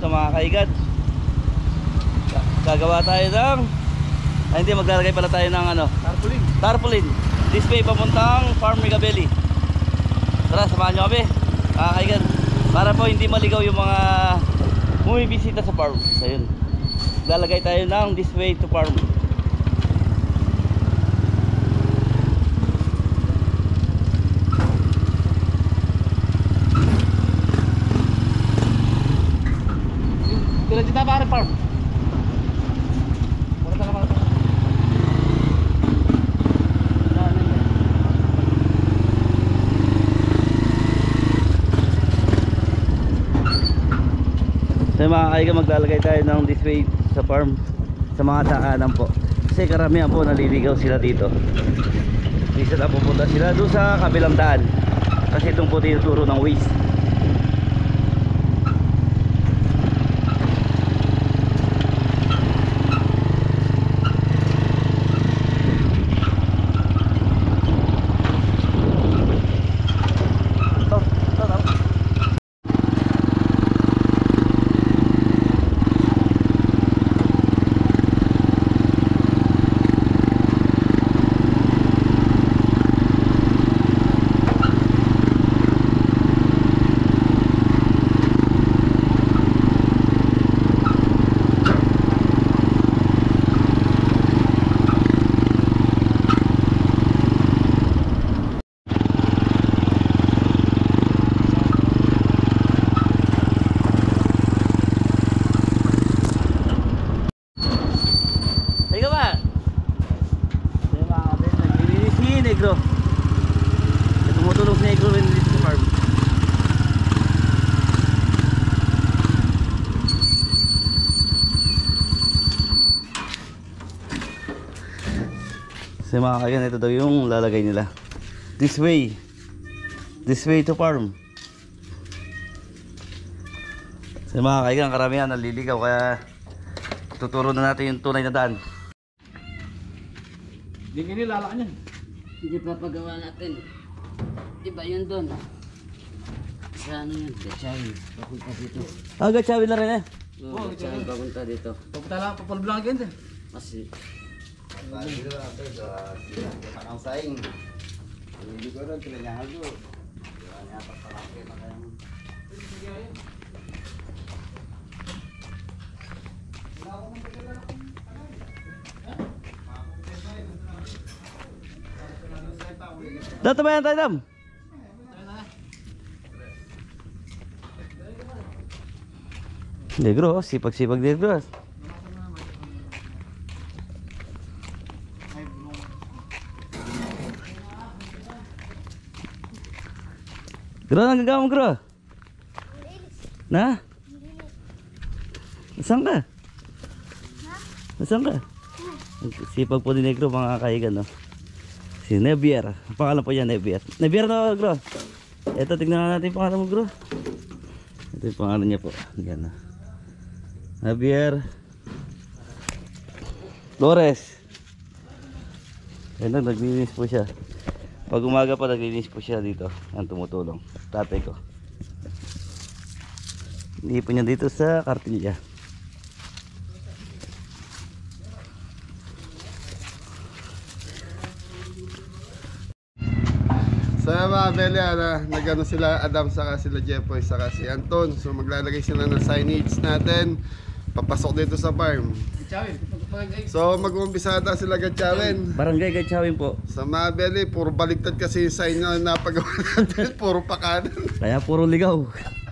sa mga kaigan. Gagawa tayo ng hindi, maglalagay pala tayo ng ano, tarpaulin. This way papuntang Farm Megabelly. Tara, samahan nyo kami mga kaigan, para po hindi maligaw yung mga bumibisita sa farm. So yun, lalagay tayo ng this way to farm. Kailan kita ba farm? Muna talaga farm. So mga kaigan, maglalagay tayo ng this way sa farm, sa mga daanan po. Kasi karamihan po naliligaw sila dito. Minsan na pupunta sila doon sa kabilang daan, kasi doon po tinuturo ng waste. Negro, tumutulong si Negro rin dito sa farm. So mga kaigan, ito daw yung lalagay nila. This way to farm. So mga kaigan, karamihan naliligaw, kaya tuturo na natin yung tunay na daan. Hindi kini lalakan yan. Hindi papagawa natin. Iba yun doon. Sa ano yun? Gatchawin. Papunta dito. Ah, Gatchawin na rin eh. Oo, Gatchawin papunta dito. Papunta lang, papalblang again din. Kasi Tadi lah tu dah ang saing. Hindi ko rin kailangan do. Kaya pa palaki na kaya. Dato ba yan tayo, Dam? Negro, sipag-sipag Negro. Gro, ang gagawa mo, Gro? Na? Nasaan ka? Nasaan ka? Sipag po ni Negro, mga kaigan, no? Si Nebier. Ang pangalan po niya, Nebier. Nebier na, Gro. Ito, tignan natin yung pangalan mo, Gro. Ito yung pangalan niya po. Yan, no? Nebier Flores. Yan, naglinis po siya. Pag umaga pa, naglinis po siya dito. Ang tumutulong. Tatay ko. Hindi po niya dito sa Cartilla. So mga Beli, nagano sila Adam saka sila Jepoy saka si Anton. So maglalagay sila ng signage natin papasok dito sa farm. Gatchawin. So mag-uumpisa na sila Gatchawin. Barangay Gatchawin po. Sa mga Beli, puro baliktad kasi yung sign na napagawa natin. Puro pakanan. Kaya puro ligaw.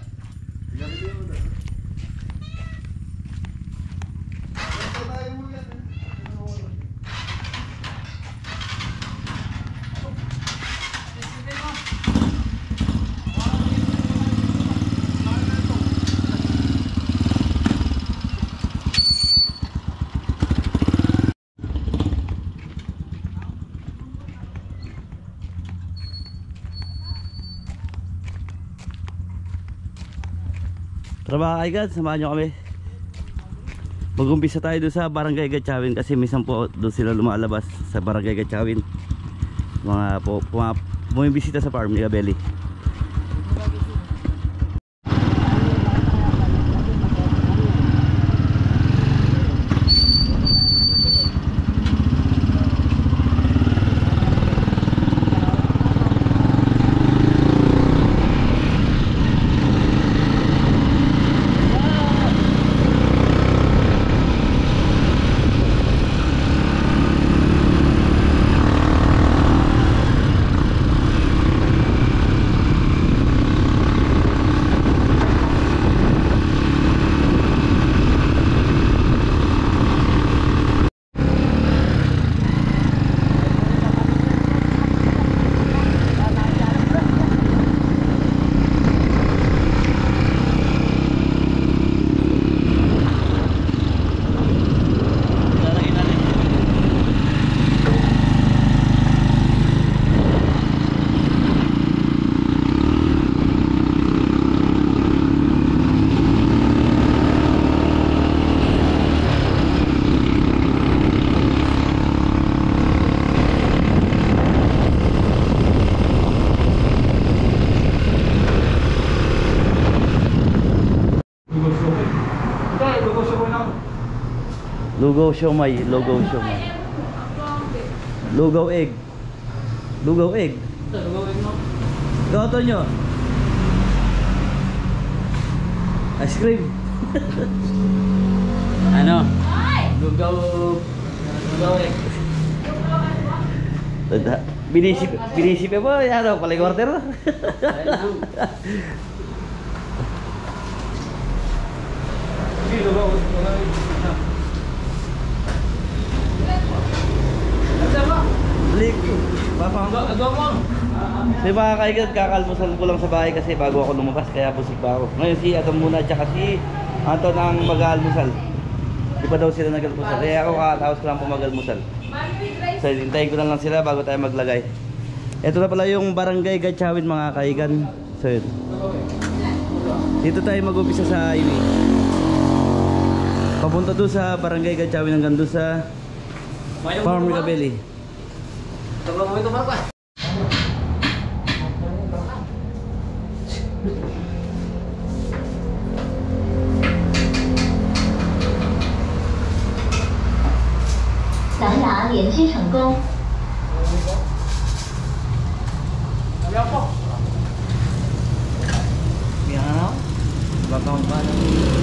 Tara mga kaigan, samahan nyo kami. Mag-umpisa tayo doon sa Barangay Gatchawin, kasi minsan po doon sila lumalabas sa Barangay Gatchawin. Mga bumibisita sa farm ni Gabelli. Lugaw siomay, lugaw siomay. Lugaw egg. Lugaw egg. Ito, gagawin mo. Goto nyo. Ice cream. Ano? Lugaw. Lugaw eh. Binisip mo, ano, palay quarter na. Sige, lugaw. Balik. Papang. Agaw mo. Di ba kaigan, kakalmusal ko lang sa bahay kasi bago ako lumabas, kaya busig pa ako. Ngayon si Adam muna tsaka si Anton ang mag-aalmusal. Di pa daw sila nag-almusal, kaya ako kakataos ko lang po mag-almusal. So hintayin ko na lang sila bago tayo maglagay. Ito na pala yung Barangay Gatchawin mga kaigan. So yun. Dito tayo mag-upisa sa highway. Papunta doon sa Barangay Gatchawin hanggang doon sa Farm Migabeli. Tabang mo ito, Marcos. Yan na. Baka pa na.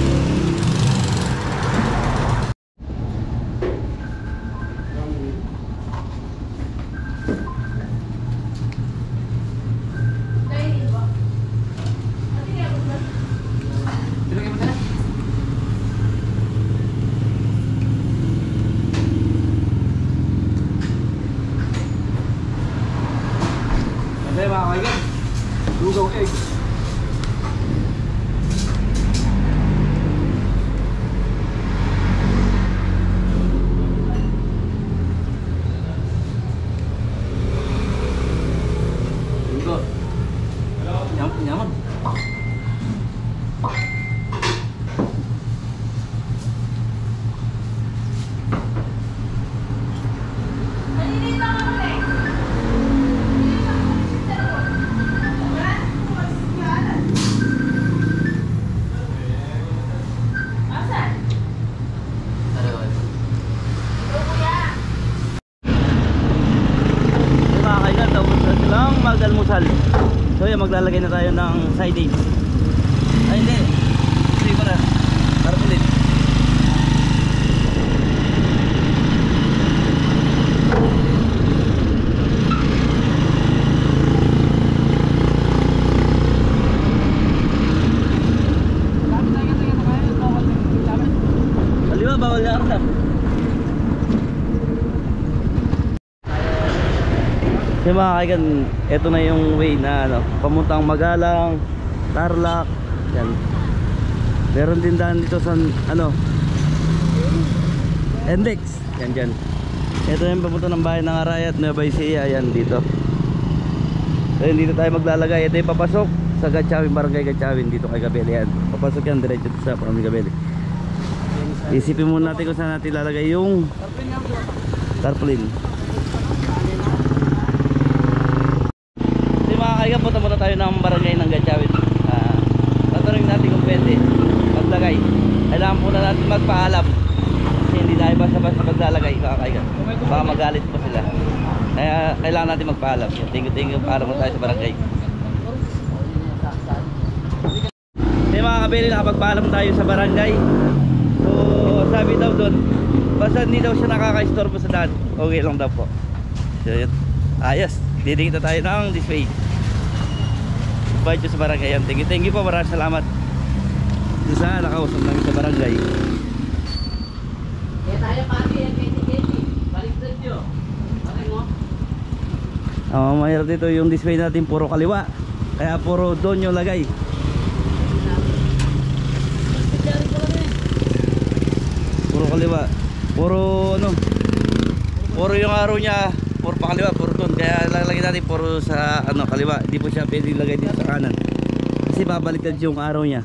Kasi mga kaigan, lugaw egg. Lugaw. Nyaman. Mga kaigan, tapos na silang mag-almusal. So yan, maglalagay na tayo ng side dish. Ay hindi. Sige pa na. Tarpulin. Kaliwa, bawal na arsa. So mga kaigan, ito na yung way na ano, pamuntang Magalang, Tarlac, yan. Meron din daan dito sa ano, Endex, yan dyan. Ito yung papunta ng bahay ng Arayat, Nueva Ecija, yan dito. So yun, dito tayo maglalagay. Ito yung papasok sa Gatchawin, Barangay Gatchawin, dito kay Gabeli yan. Papasok yan, diretso sa Barangay Gabeli. Isipin muna natin kung saan natin lalagay yung tarpaulin. Kaya punta muna tayo ng barangay ng Gatchawin. Tatanungin natin kung pwede maglagay. Kailangan muna natin magpaalam kasi hindi tayo basta-basta maglalagay. Baka magalit pa sila. Kaya kailangan natin magpaalam. Thank you paalam mo tayo sa barangay. May mga kabili, nakapagpaalam tayo sa barangay. So sabi daw doon, basta hindi daw siya nakaka-istorbo sa daan, okay lang daw po. So yun, ayos, didikita tayo ng display. Sa barangay yan. Thank you po, maraming salamat. Isa nakausap namin sa barangay. Kaya tayo pati yan, keti-keti. Baliktad nyo. Bakit mo? Mahirap dito yung display natin puro kaliwa. Kaya puro doon yung lagay. Puro kaliwa. Puro ano, puro yung araw niya, puro pa kaliwa, puro doon. Kaya lalagay natin puro sa ano, kaliwa. Hindi po siya pwede ilagay dito sa kanan kasi babaliktad yung araw niya.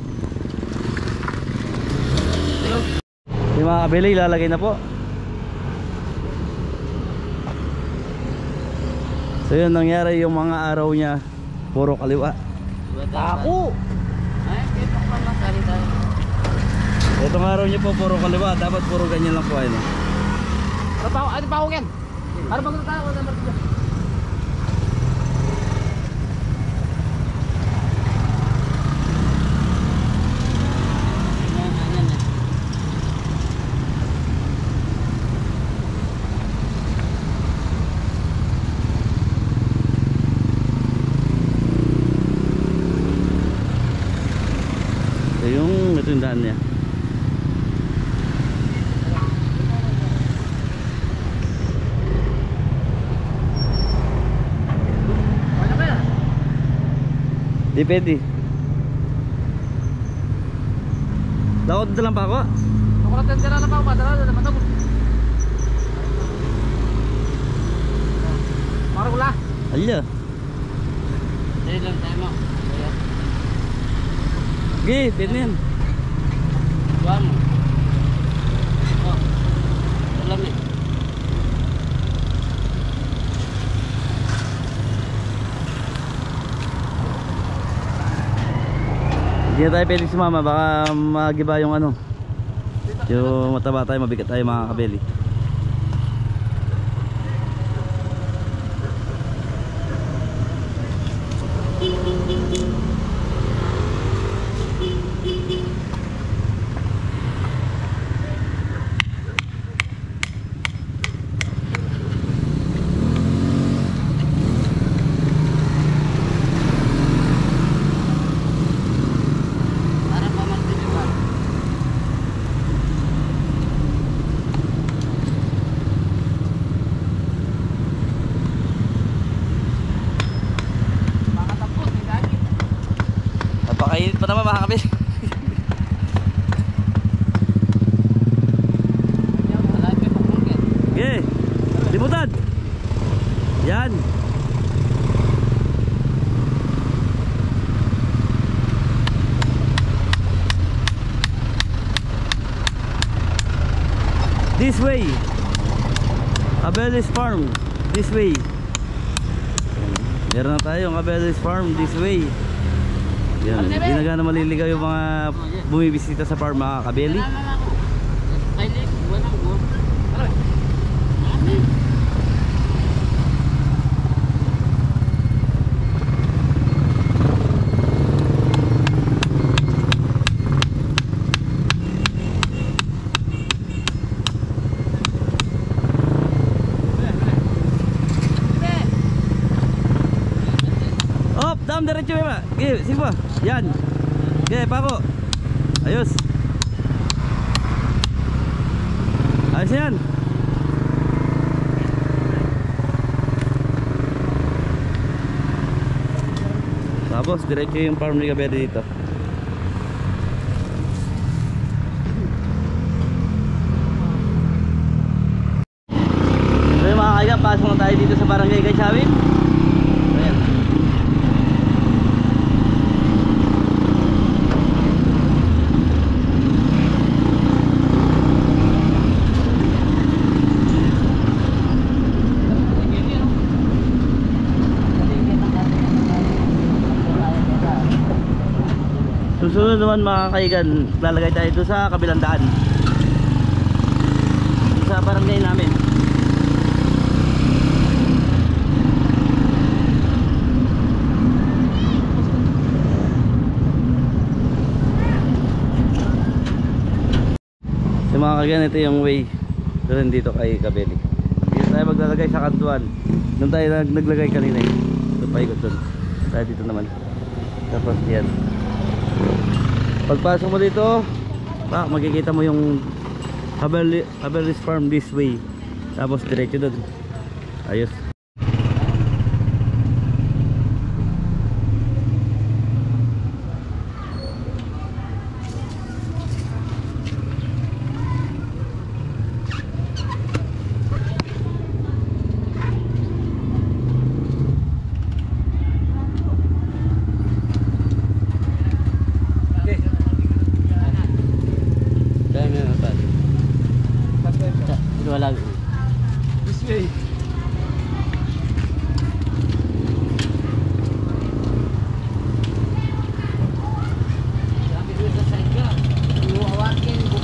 Yung mga kabili, ilalagay na po. So yun, nangyari yung mga araw niya puro kaliwa. Ako! Ay, kaya pa masali tayo. Itong araw niyo po puro kaliwa, dapat puro ganyan lang po ay no. Ano pa ako yan? Para bago tayo ako naman dito. Ito yung daan niya. Di pwede. Lakot na lang pa ako. Ako lang tendera na pa ako. Madala na naman ako. Parang wala. Alya. Dali lang tayo mo. Okay, pwede na yan. Buwan mo. Oh. Alam eh. Hindi na tayo pwede sumama, baka magiba yung ano. Yung mataba tayo, mabigat tayo mga kabeli. Para pa magtitiwan. Mga tapos, may dagi. Napakainit pa naman mga kabeli. Wala kayo pagmungkit. Okay, limutan. Yan. This way. Abeles Farm. This way. Meron na tayong Abeles Farm. This way. Yan. Hindi na gana maliligaw yung mga bumibisita sa farm mga kabeli. Wala naman ako. Ay, wala ko. Aray. Op, dam diretso ba? Okay, sige pa. Yan. Okay, pako. Ayos. Ayos yan. Tapos diretso yung farm ni Kabeli dito. So yung mga kaiga, pasok na tayo dito sa barangay Kaychawin. Ayan. Susunod naman mga kaigan, lalagay tayo doon sa kabilang daan. Sa barangay namin. So mga kaigan, ito yung way doon dito kay Kabeli. Dito tayo maglalagay sa kantuan. Doon tayo naglagay kanina eh. Doon pa ikot doon. Tayo dito naman. Tapos yan. Pagpasok mo dito, makikita mo yung Abeles Farm this way. Tapos diretso doon. Ayos. Wala. This way. Sabi ko sa side ka. Hawakin,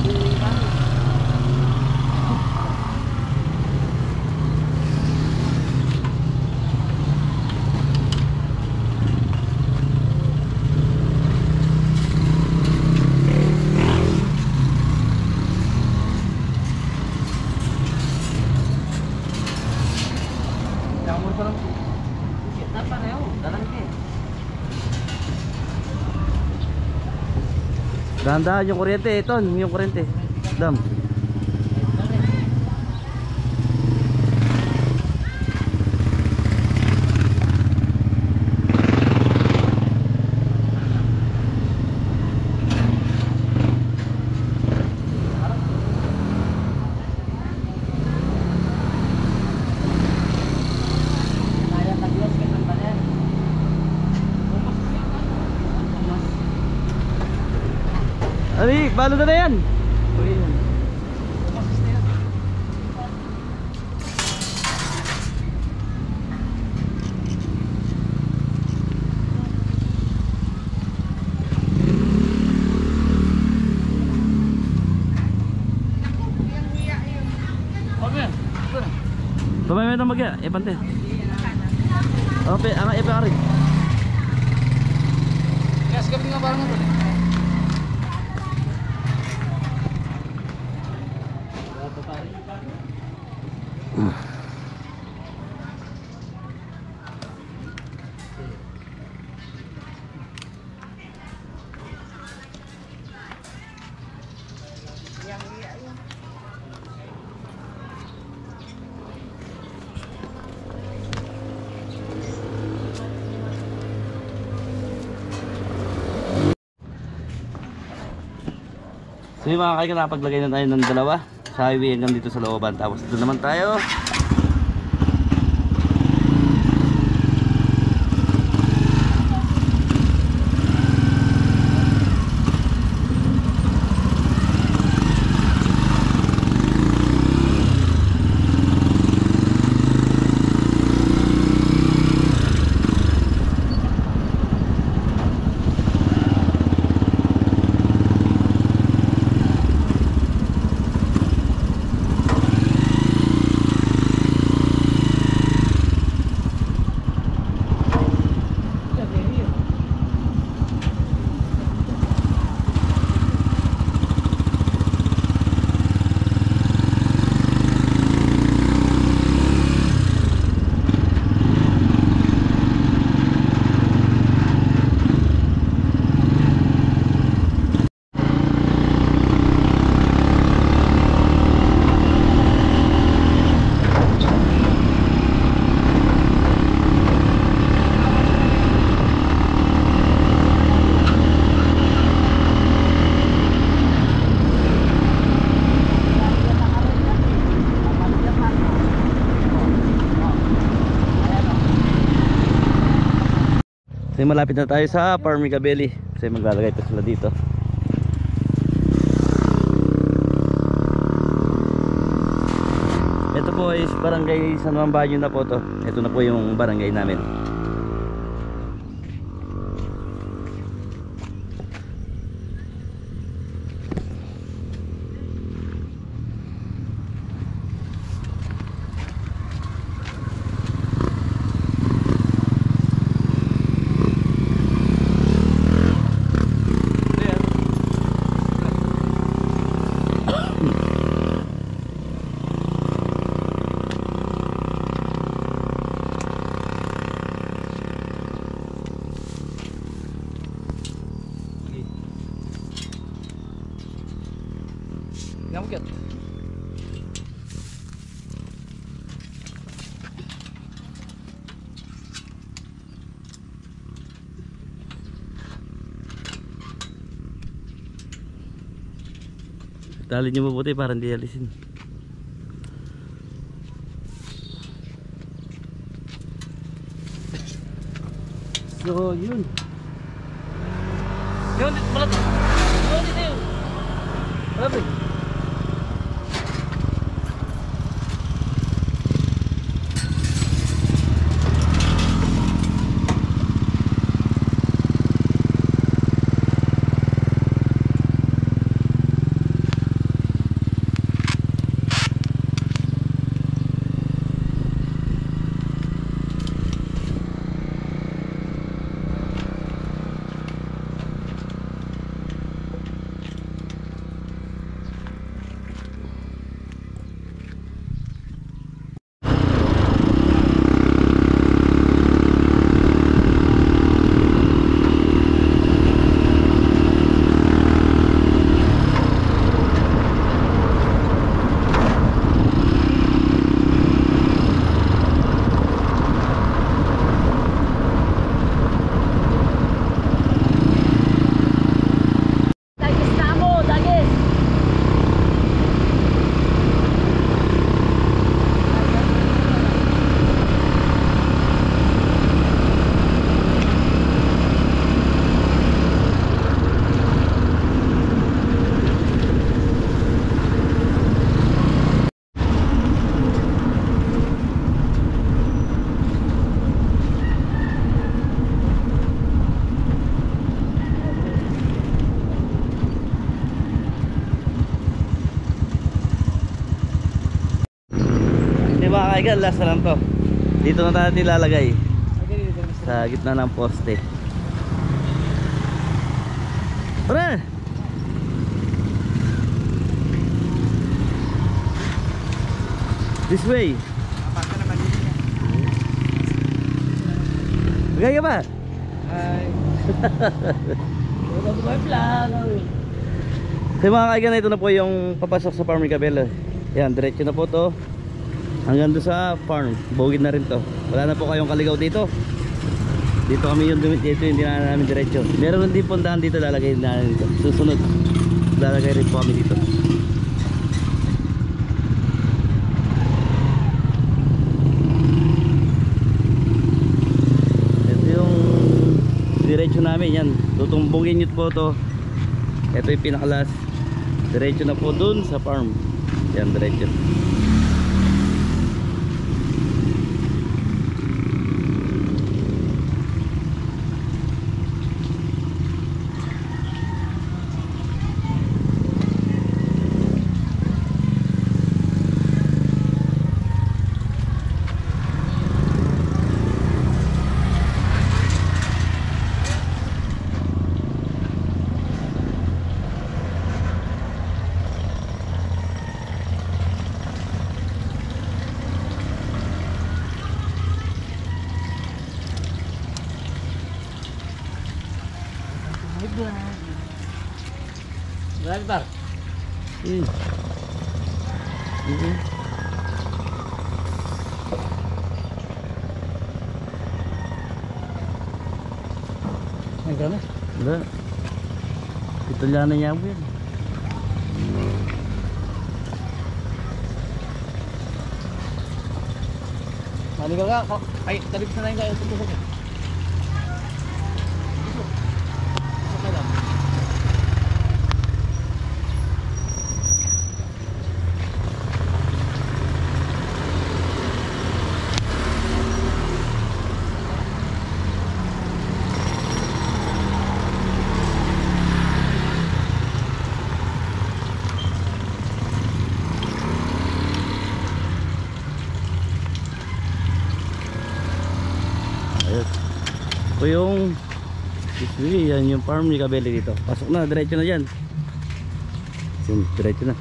Dahan-dahan yung kuryente, Ton, yung kuryente. Dam. Ay, balo na yan. Pamay na magya, pante. Ope, ang rin. Gas kapit nga parang ito. So yung mga kaibigan, napaglagay na tayo ng dalawa sa highway hanggang dito sa looban. Tapos doon naman tayo. So malapit na tayo sa Farm Migabeli. Kasi maglalagay pa sila dito. Ito po is barangay San Juan Baño na po to. Ito na po yung barangay namin. Ngamukit. Tali nyo mabuti para hindi alisin. So yun. Yun, malat. Yun, yun. Grabe. mga kaigan, last na lang to. Dito na tayo ilalagay. Sa gitna ng poste. Tara! This way. Gaya ba? Hi. Welcome to my vlog. So mga kaigan, ito na po yung papasok sa Farm Migabel. Yan, diretso na po to hanggang doon sa farm. Bukid na rin to. Wala na po kayong kaligaw dito. Dito kami yung dito, hindi na namin diretso. Meron din puntahan dito, lalagay na namin dito. Susunod, lalagay rin po kami dito. Ito yung diretso namin, yan. Tutumbungin nyo po to. Ito yung pinakalas. Diretso na po dun sa farm. Yan, diretso. Berapa bar? Ang gano'n? Wala. Italiano niya po yan. Maligaw ka. Ay, talip na lang kayo. Tutusok ka. Tutusok ka lang. Ayos. Ito yung yan yung Farm Migabel dito. Pasok na, diretso na dyan. Diretso na.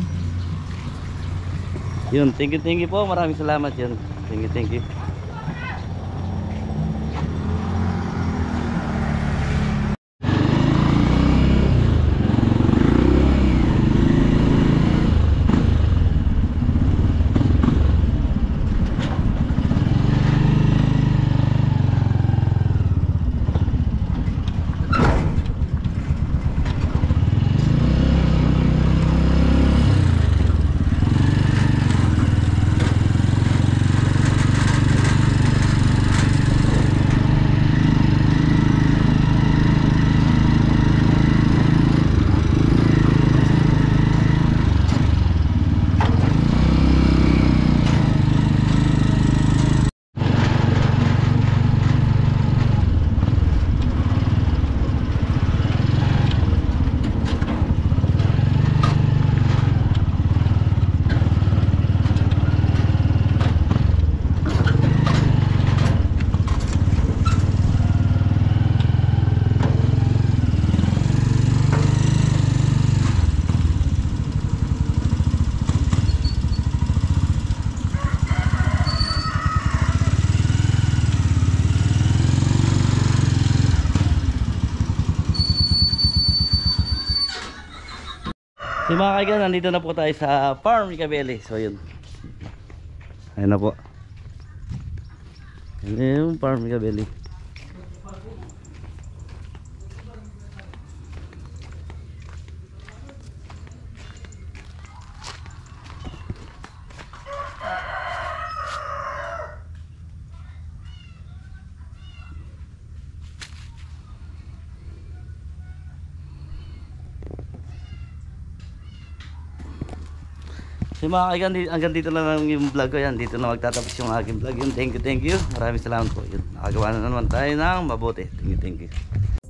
Yun, thank you po. Maraming salamat yun. Thank you. So mga kaigan, nandito na po tayo sa Farm Migabel. So yun. Ayun na po. Ayun yung Farm Migabel. So mga kaigan, hanggang dito na lang yung vlog ko yan. Dito na magtatapos yung aking vlog yun. Thank you. Maraming salamat po. Yun, nakagawa na naman tayo ng mabuti. Thank you.